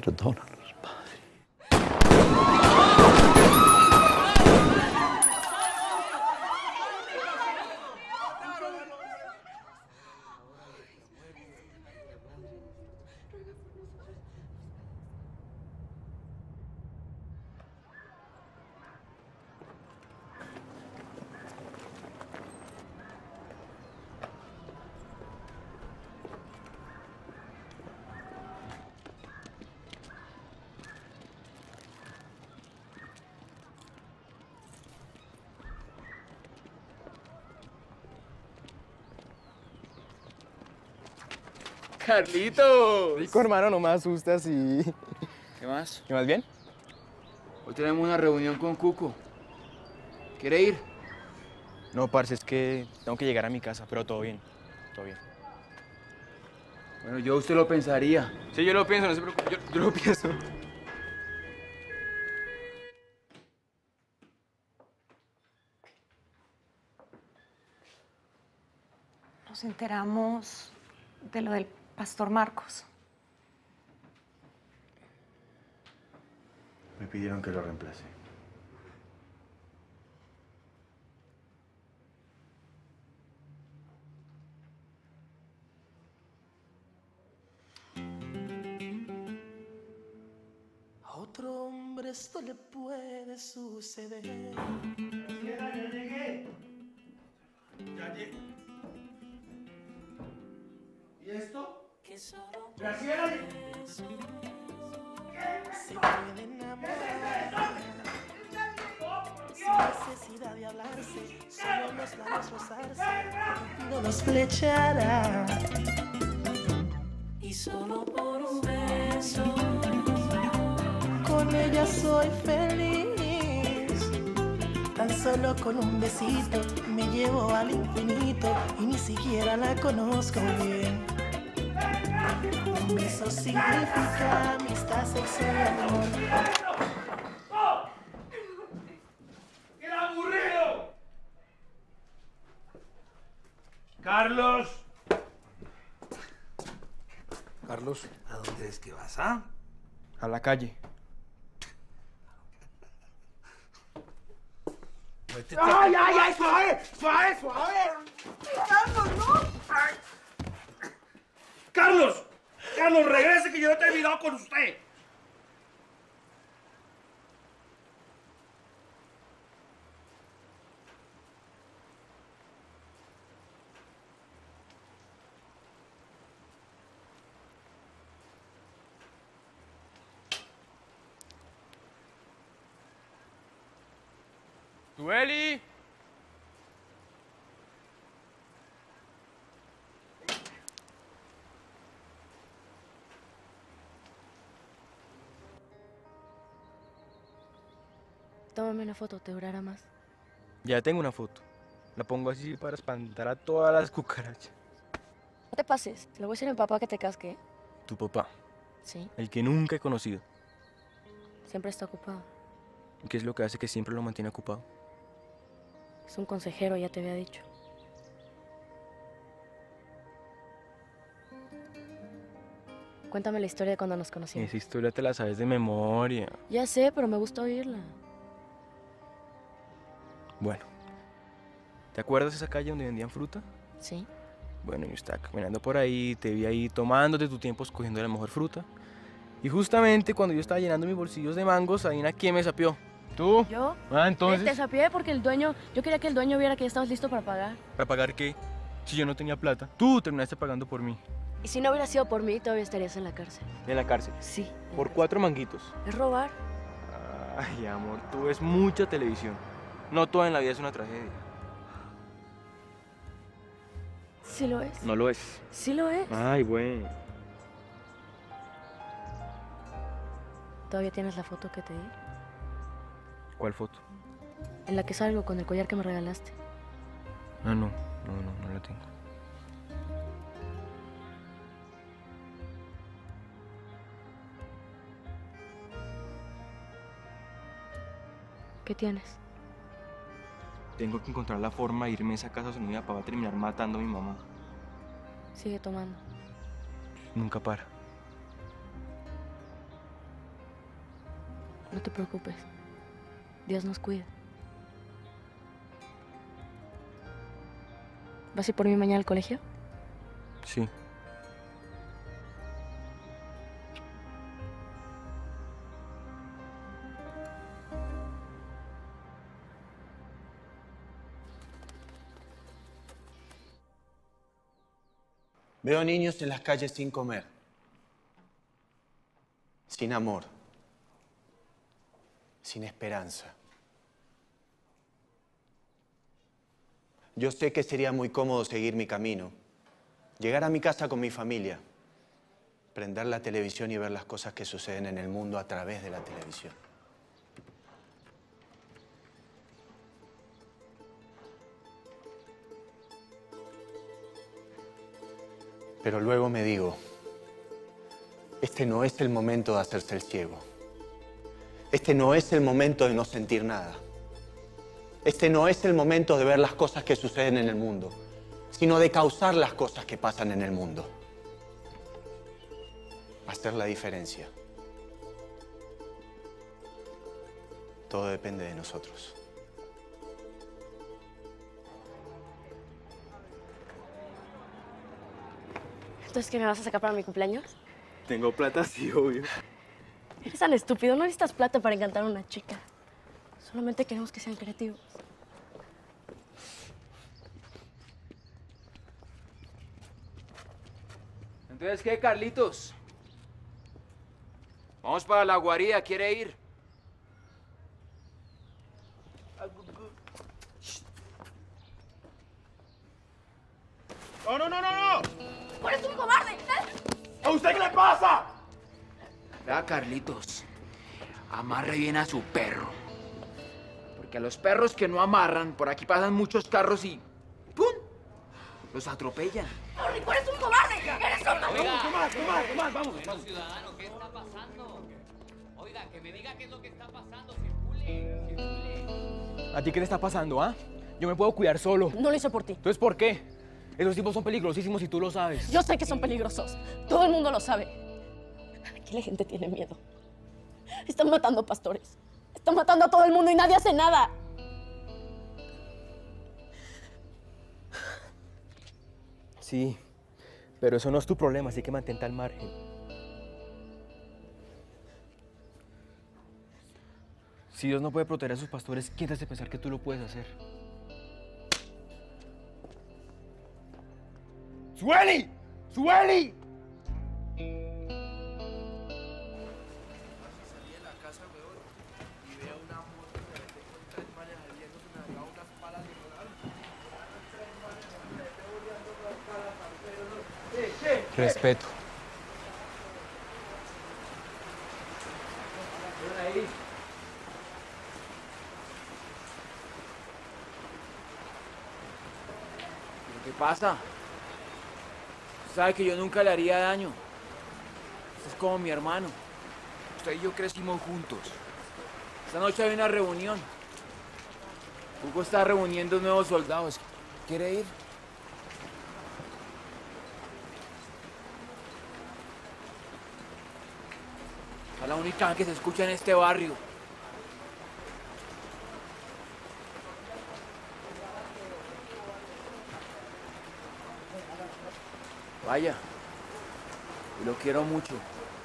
Perdónanos, Padre. ¡Carlitos! Rico, hermano, no me asustas y... ¿Qué más? ¿Qué más bien? Hoy tenemos una reunión con Cuco. ¿Quiere ir? No, parce, es que tengo que llegar a mi casa, pero todo bien, todo bien. Bueno, yo usted lo pensaría. Sí, yo lo pienso, no se preocupe, yo lo pienso. Nos enteramos de lo del pastor Marcos. Me pidieron que lo reemplace. A otro hombre esto le puede suceder. Graciela, ya llegué. Ya llegué. ¿Y esto? Graciela. Se puede enamorar sin necesidad de hablarse, solo los labios rozarse, no los flechará. Y solo por un beso, con ella soy feliz. Tan solo con un besito me llevo al infinito y ni siquiera la conozco bien. Un beso significa amistad, sexo y amor. ¡Qué aburrido! Carlos. Carlos, ¿A dónde es que vas, ah? A la calle. ¡Ay, ay, ay! ¡Suave! ¡Suave, suave! ¡Carlos, no! Ay. ¡Carlos! ¡Carlos, regrese que yo no he terminado con usted! ¡Dueli! Tómame una foto, te durará más. Ya tengo una foto. La pongo así para espantar a todas las cucarachas. No te pases, le voy a decir a mi papá que te casque. Tu papá, Sí, el que nunca he conocido. siempre está ocupado. ¿Y qué es lo que hace que siempre lo mantiene ocupado? Es un consejero, ya te había dicho. Cuéntame la historia de cuando nos conocimos. Esa historia te la sabes de memoria. Ya sé, pero me gusta oírla. Bueno, ¿te acuerdas de esa calle donde vendían fruta? Sí. Bueno, yo estaba caminando por ahí, te vi ahí tomándote tu tiempo escogiendo la mejor fruta. Y justamente cuando yo estaba llenando mis bolsillos de mangos, adivina quién me sapió. ¿Tú? ¿Yo? Ah, Te entonces. sapié porque el dueño... Yo quería que el dueño viera que ya estabas listo para pagar. ¿Para pagar qué? Si yo no tenía plata. Tú terminaste pagando por mí. Y si no hubiera sido por mí, todavía estarías en la cárcel. En la cárcel. Sí. Por 4 manguitos. Es robar. Ay, amor, tú ves mucha televisión. No toda en la vida es una tragedia. Sí lo es. No lo es. Sí lo es. Ay, bueno. ¿Todavía tienes la foto que te di? ¿Cuál foto? En la que salgo con el collar que me regalaste. Ah, no la tengo. ¿Qué tienes? Tengo que encontrar la forma de irme a esa casa, si no mi papá va a terminar matando a mi mamá. Sigue tomando. Nunca para. No te preocupes. Dios nos cuida. ¿Vas a ir por mí mañana al colegio? Sí. Veo niños en las calles sin comer, sin amor, sin esperanza. Yo sé que sería muy cómodo seguir mi camino, llegar a mi casa con mi familia, prender la televisión y ver las cosas que suceden en el mundo a través de la televisión. Pero luego me digo, este no es el momento de hacerse el ciego. Este no es el momento de no sentir nada. Este no es el momento de ver las cosas que suceden en el mundo, sino de causar las cosas que pasan en el mundo. Hacer la diferencia. Todo depende de nosotros. ¿Entonces qué me vas a sacar para mi cumpleaños? Tengo plata, sí, obvio. Eres tan estúpido, no necesitas plata para encantar a una chica. Solamente queremos que sean creativos. Entonces, ¿qué, Carlitos? Vamos para la guarida, ¿quiere ir? ¡No, no, no, no, no! ¡Tú eres un cobarde! ¿A usted qué le pasa? Vea, Carlitos, amarre bien a su perro. Porque a los perros que no amarran, por aquí pasan muchos carros y ¡pum! Los atropellan. ¡Rico, eres un cobarde! ¡Eres un cobarde! Tomás, vamos. Pero, ciudadano, ¿qué está pasando? Oiga, que me diga qué es lo que está pasando. Circule. ¿A ti qué te está pasando, ah? Yo me puedo cuidar solo. No lo hice por ti. Entonces, ¿por qué? Esos tipos son peligrosísimos y tú lo sabes. Yo sé que son peligrosos. Todo el mundo lo sabe. Aquí la gente tiene miedo. Están matando pastores. Están matando a todo el mundo y nadie hace nada. Sí, pero eso no es tu problema, así que mantente al margen. Si Dios no puede proteger a sus pastores, ¿quién te hace pensar que tú lo puedes hacer? ¡Sueli! ¡Sueli! Respeto. ¿Qué pasa? Sabe que yo nunca le haría daño. Usted es como mi hermano. Usted y yo crecimos juntos. Esta noche hay una reunión. Hugo está reuniendo nuevos soldados. ¿Quiere ir? Es la única que se escucha en este barrio. Vaya, y lo quiero mucho.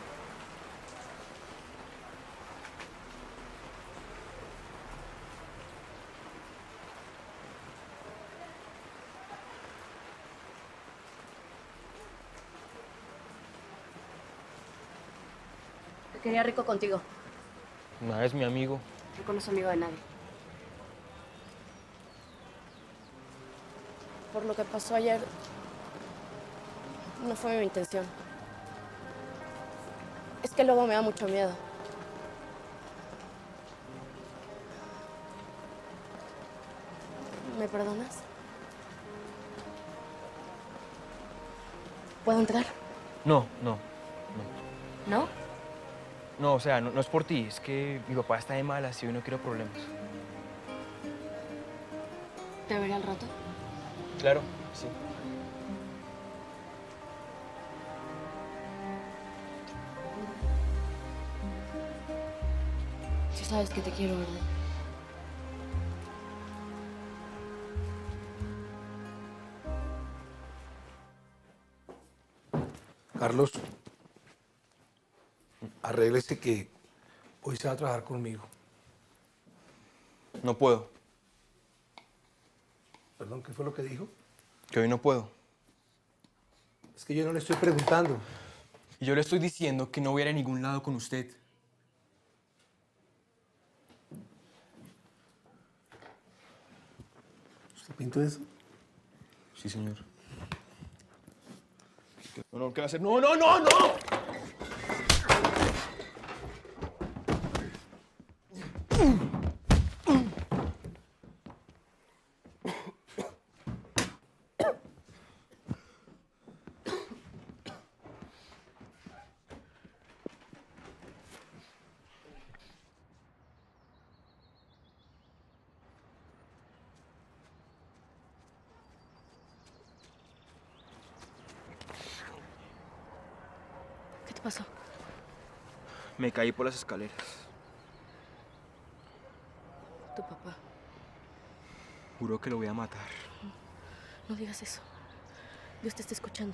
Te quería rico contigo. No es mi amigo. Rico no es amigo de nadie. Por lo que pasó ayer, no fue mi intención. Es que luego me da mucho miedo. ¿Me perdonas? ¿Puedo entrar? No. ¿No? No, o sea, no es por ti, es que mi papá está de malas y hoy no quiero problemas. ¿Te veré al rato? Claro, sí. sabes que te quiero, ¿verdad? Carlos, arréglese que hoy se va a trabajar conmigo. No puedo. Perdón, ¿qué fue lo que dijo? Que hoy no puedo. Es que yo no le estoy preguntando. Y yo le estoy diciendo que no voy a ir a ningún lado con usted. ¿Usted pintó eso? Sí, señor. No, ¿qué va a hacer? ¡No, no, no, no! ¿Qué te pasó? Me caí por las escaleras. Tu papá. Juro que lo voy a matar. No digas eso. Dios te está escuchando.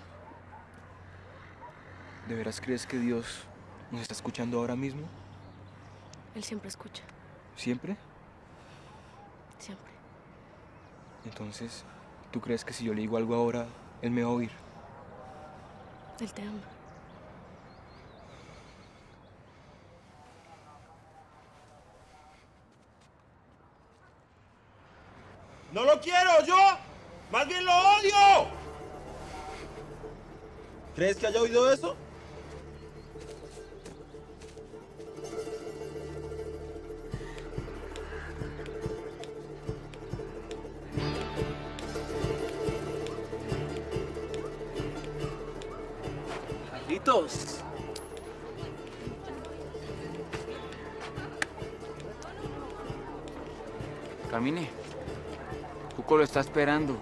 ¿De veras crees que Dios nos está escuchando ahora mismo? Él siempre escucha. ¿Siempre? Siempre. Entonces, ¿tú crees que si yo le digo algo ahora, Él me va a oír? Él te ama. ¡No lo quiero yo! ¡Más bien lo odio! ¿Crees que haya oído eso? Carlitos. Camine. Cuco lo está esperando.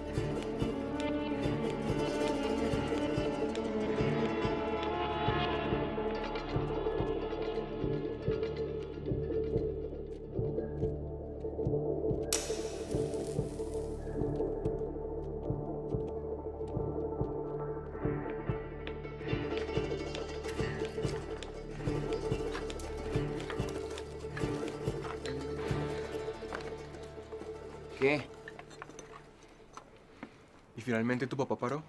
¿Qué? ¿Y finalmente tu papá paró?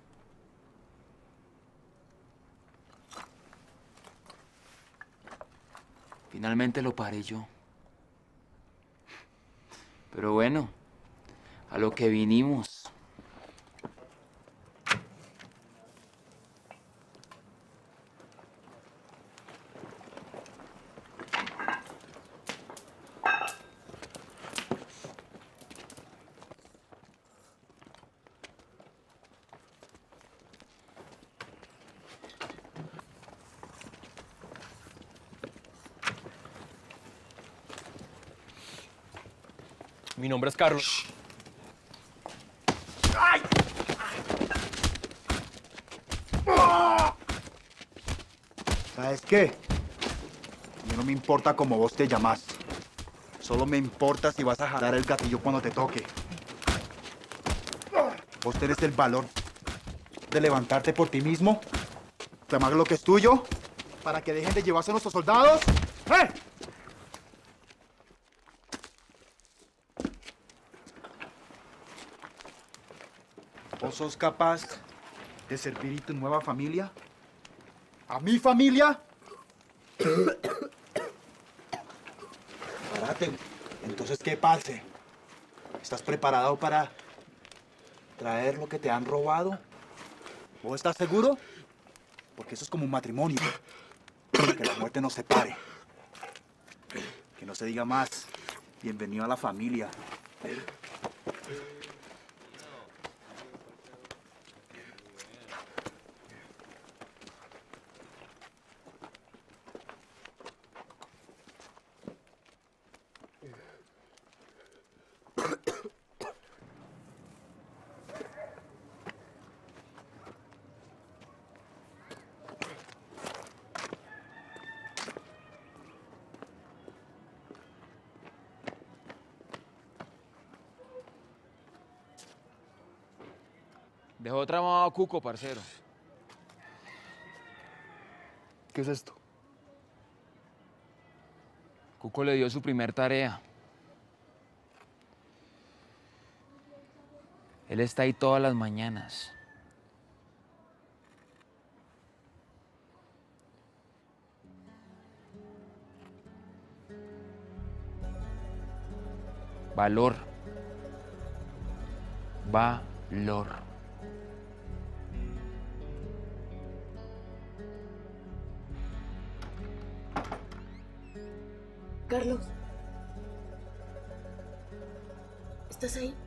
Finalmente lo paré yo. Pero bueno, a lo que vinimos. Mi nombre es Carlos. ¿Sabes qué? A mí no me importa cómo vos te llamás. Solo me importa si vas a jalar el gatillo cuando te toque. Vos tenés el valor de levantarte por ti mismo, tomar lo que es tuyo, para que dejen de llevarse a nuestros soldados. ¡Eh! ¿Vos sos capaz de servir a tu nueva familia? ¿A mi familia? Párate. Entonces, ¿qué pase? ¿Estás preparado para traer lo que te han robado? ¿Vos estás seguro? Porque eso es como un matrimonio. Que la muerte nos separe. Que no se diga más. Bienvenido a la familia. Dejó tramado a Cuco, parcero. ¿Qué es esto? Cuco le dio su primer tarea. Él está ahí todas las mañanas. Valor. Valor. Carlos. ¿Estás ahí?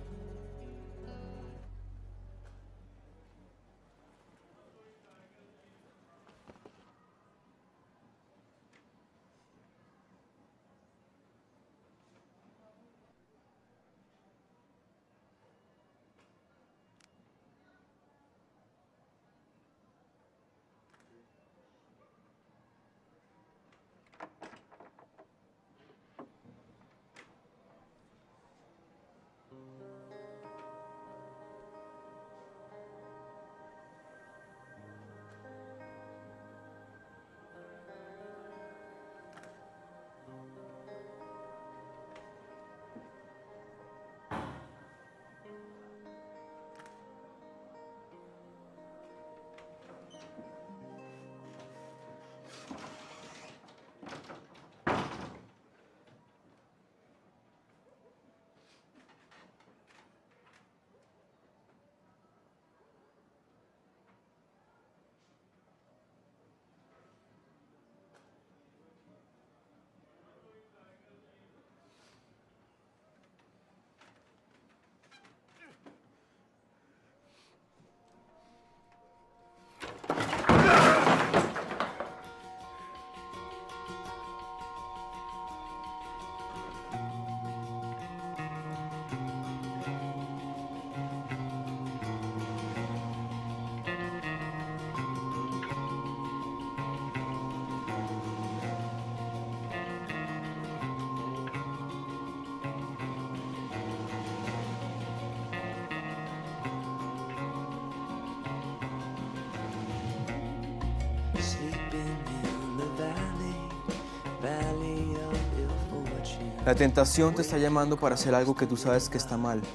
La tentación te está llamando para hacer algo que tú sabes que está mal.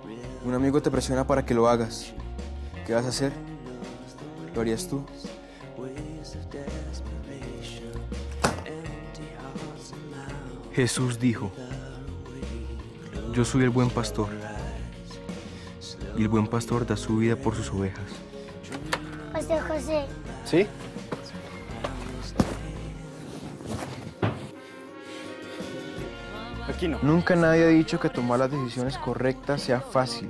Un amigo te presiona para que lo hagas. ¿Qué vas a hacer? ¿Lo harías tú? Jesús dijo, yo soy el buen pastor, y el buen pastor da su vida por sus ovejas. José José. ¿Sí? Aquí no. Nunca nadie ha dicho que tomar las decisiones correctas sea fácil.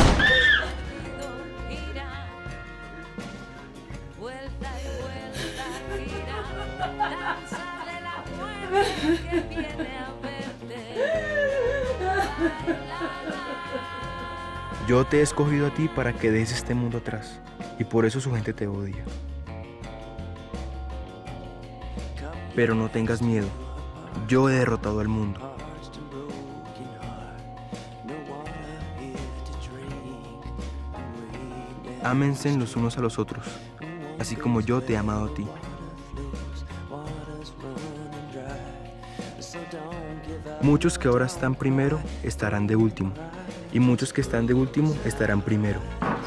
Yo te he escogido a ti para que dejes este mundo atrás, y por eso su gente te odia. Pero no tengas miedo, yo he derrotado al mundo. Ámense los unos a los otros, así como yo te he amado a ti. Muchos que ahora están primero estarán de último, y muchos que están de último estarán primero.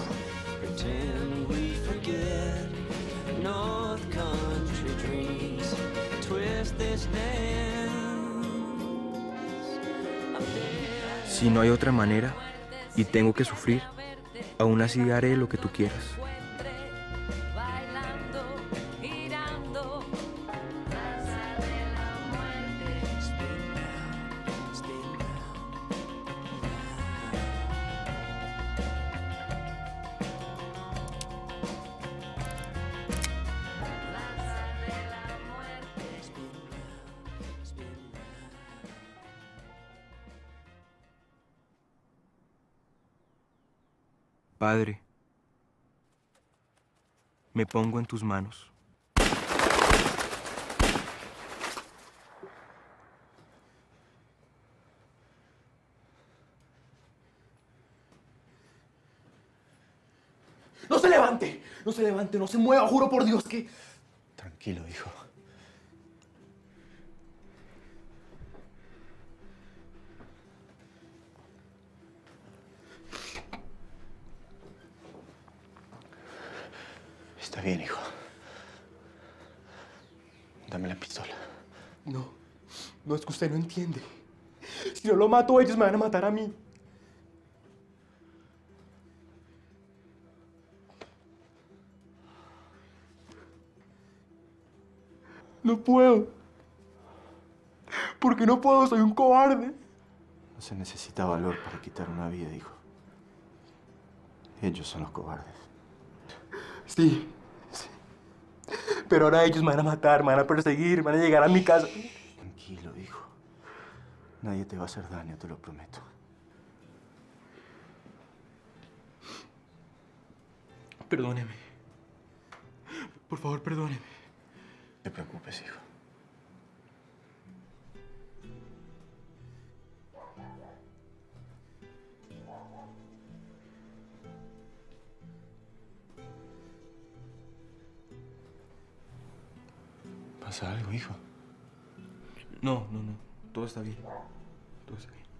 Si no hay otra manera, y tengo que sufrir, aún así haré lo que tú quieras. Padre, me pongo en tus manos. levante. No se levante, no se mueva, juro por Dios que... Tranquilo, hijo. Está bien, hijo. Dame la pistola. No, no, es que usted no entiende. Si no lo mato, ellos me van a matar a mí. No puedo. ¿Por qué no puedo? Soy un cobarde. No se necesita valor para quitar una vida, hijo. Ellos son los cobardes. Sí, sí. Pero ahora ellos me van a matar, me van a perseguir, van a llegar a mi casa. Tranquilo, hijo. Nadie te va a hacer daño, te lo prometo. Perdóneme. Por favor, perdóneme. No te preocupes, hijo. ¿Pasa algo, hijo? No. Todo está bien. Todo está bien.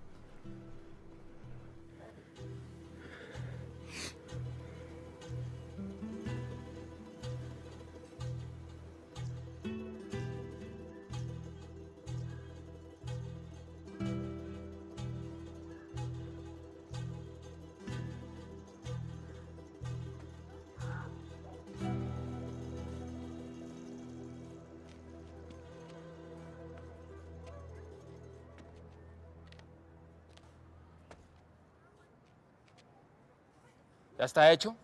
¿Ya está hecho?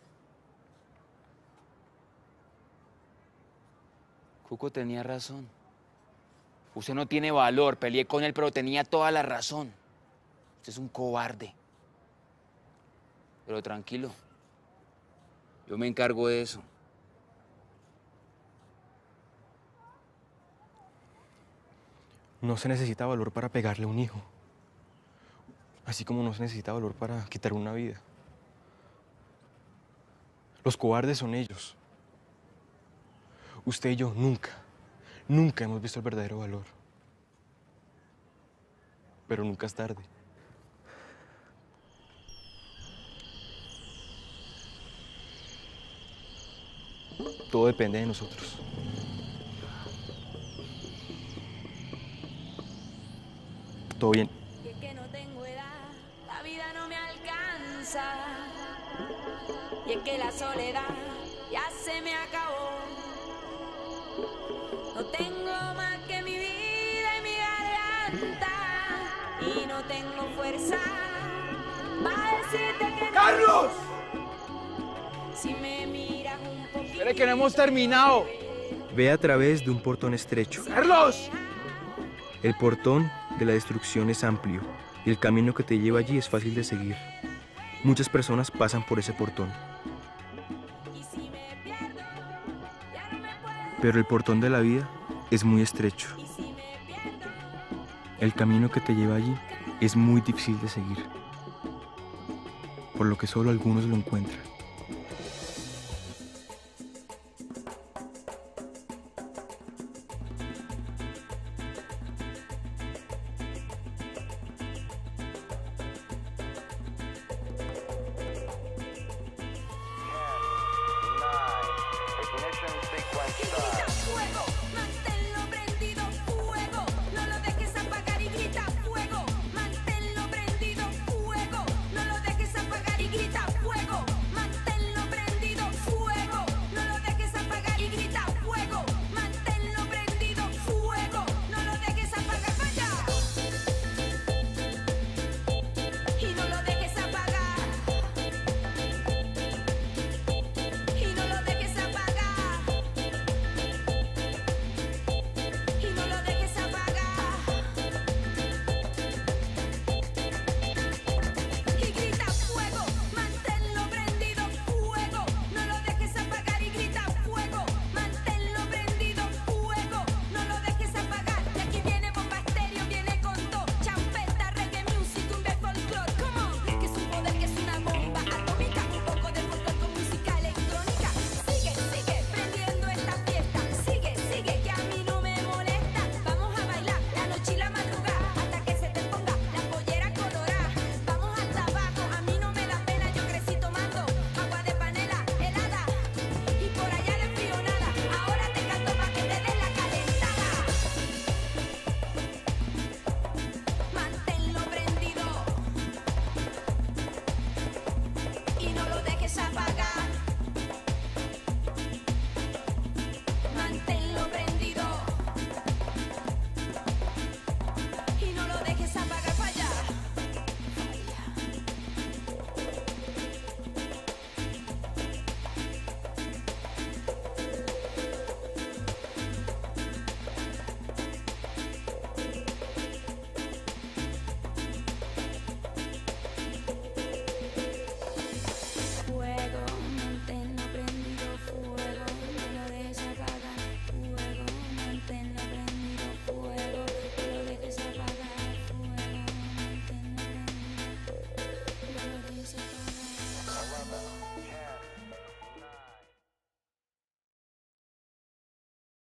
Cuco tenía razón. Usted no tiene valor. Peleé con él, pero tenía toda la razón. Usted es un cobarde. Pero tranquilo. Yo me encargo de eso. No se necesita valor para pegarle a un hijo. Así como no se necesita valor para quitar una vida. Los cobardes son ellos. Usted y yo nunca hemos visto el verdadero valor. Pero nunca es tarde. Todo depende de nosotros. Todo bien. Y es que no tengo edad, la vida no me alcanza. Y es que la soledad ya se me acabó. No tengo más que mi vida y mi garganta. Y no tengo fuerza para decirte que no. ¡Carlos! Si me miras un poquito. Espere que no hemos terminado. Ve a través de un portón estrecho. ¡Carlos! El portón de la destrucción es amplio y el camino que te lleva allí es fácil de seguir. Muchas personas pasan por ese portón. Pero el portón de la vida es muy estrecho. El camino que te lleva allí es muy difícil de seguir, por lo que solo algunos lo encuentran. Fuego.